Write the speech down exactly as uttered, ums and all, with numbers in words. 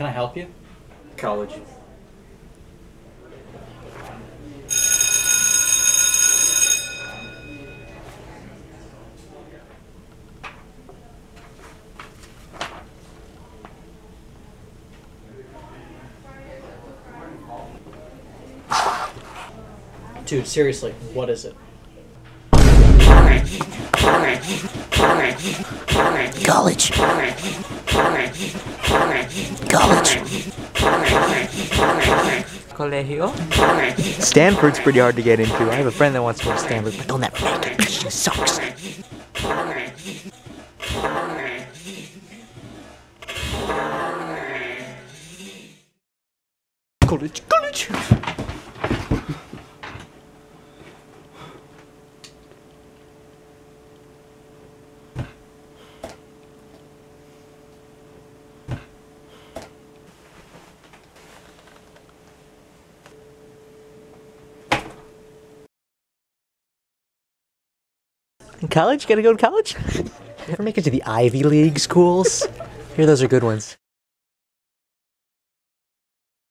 Can I help you? College. Dude, seriously, what is it? College. College. College. College. College. College. Colegio? Stanford's pretty hard to get into. I have a friend that wants to go to Stanford, but don't let me make it because she sucks. College, college. In college? You gotta go to college? You ever make it to the Ivy League schools? Here, those are good ones.